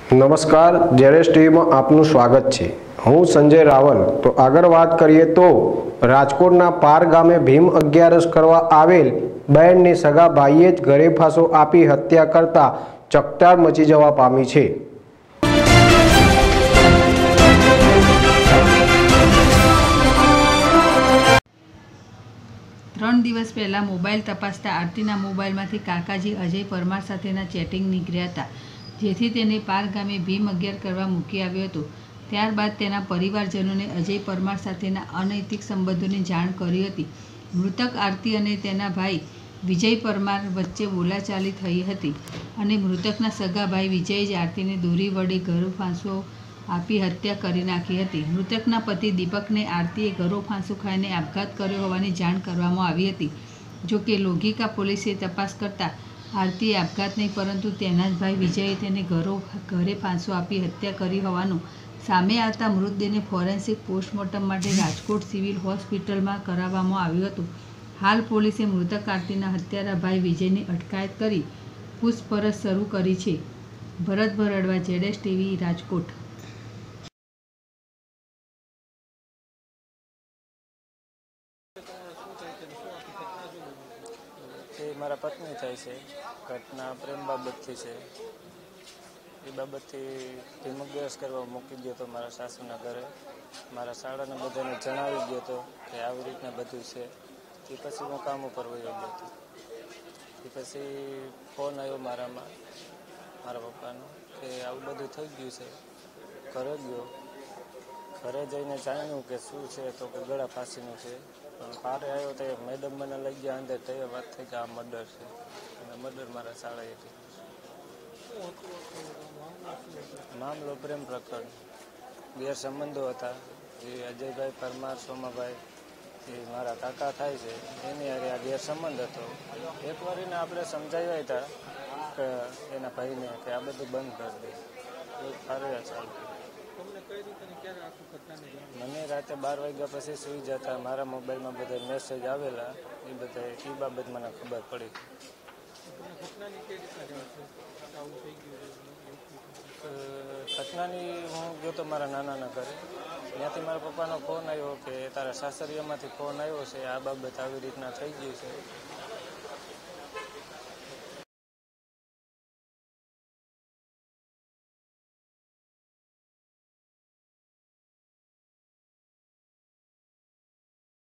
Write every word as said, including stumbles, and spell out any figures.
નમસ્કાર, જેરેસ ટીવીમાં આપનું સ્વાગત છે। હું સંજય રાવલ। તો આગળ વાત કરીએ તો રાજકોટના પાર ગામે ભીમ અગિયારસ કરવા આવેલ બહેનની સગા ભાઈએ જ ઘરે ફાંસો આપી હત્યા કરતા ચકચાર મચી જવા પામી છે। ત્રણ દિવસ પહેલા મોબાઈલ તપાસતા આરતીના મોબાઈલમાંથી કાકાજી અજય પરમાર સાથેના ચેટિંગ નીકળ્યા હતા, જેથી તેને પાર ગામે ભીમ અગિયાર કરવા મૂકી આવ્યો હતો। ત્યારબાદ તેના પરિવારજનોને અજય પરમાર સાથેના અનૈતિક સંબંધોની જાણ કરી હતી। મૃતક આરતી અને તેના ભાઈ વિજય પરમાર વચ્ચે બોલાચાલી થઈ હતી અને મૃતકના સગા ભાઈ વિજયે જ આરતીને દોરી વડે ઘરો ફાંસો આપી હત્યા કરી નાખી હતી। મૃતકના પતિ દીપકને આરતીએ ઘરો ફાંસો ખાઈને આપઘાત કર્યો હોવાની જાણ કરવામાં આવી હતી। જો કે લોગીકા પોલીસે તપાસ કરતા આરતીએ આપઘાત નહીં પરંતુ તેના જ ભાઈ વિજયે તેને ઘરો ઘરે ફાંસો આપી હત્યા કરી હોવાનું સામે આવતા મૃતદેહને ફોરેન્સિક પોસ્ટમોર્ટમ માટે રાજકોટ સિવિલ હોસ્પિટલમાં કરાવવામાં આવ્યું હતું। હાલ પોલીસે મૃતક આરતીના હત્યારા ભાઈ વિજયની અટકાયત કરી પૂછપરછ શરૂ કરી છે। ભરત ભરડવા, જેડેશ ટીવી, રાજકોટ। એ મારા પત્ની થાય છે। ઘટના પ્રેમ બાબતથી છે। એ બાબતથી ભીમ અગિયારસ કરવા મૂકી ગયો હતો મારા સાસુના ઘરે। મારા શાળાને બધાને જણાવી ગયો હતો કે આવી રીતના બધું છે। એ પછી હું કામ ઉપર વયો ગયો હતો। એ પછી ફોન આવ્યો મારામાં મારા પપ્પાનો કે આવું બધું થઈ ગયું છે। ઘરે ગયો, ઘરે જઈને જાણ્યું કે શું છે તો કે ગળા ફાંસીનું છે। પણ પારે આવ્યો તો મેડમ મને લઈ ગયા અંદર, તો એ વાત થઈ કે આ મર્ડર છે અને મર્ડર મારા શાળાએ હતી। મામલો પ્રેમ પ્રકરણ, ગેરસંબંધો હતા। એ અજયભાઈ પરમાર સોમાભાઈ એ મારા કાકા થાય છે, એની હારે આ ગેરસંબંધ હતો। એકવાર એને આપણે સમજાવ્યા હતા કે એના ભાઈને કે આ બધું બંધ કરી દે, એ ફાર્યા ચાલતું। મને રાતે બાર વાગ્યા પછી સૂઈ જતા મારા મોબાઈલમાં બધા મેસેજ આવેલા, એ બધા એ બાબત મને ખબર પડી। ઘટનાની હું ગયો તો મારા નાનાના ઘરે, ત્યાંથી મારા પપ્પાનો ફોન આવ્યો કે તારા સાસરિયામાંથી ફોન આવ્યો છે, આ બાબત આવી રીતના થઈ ગઈ છે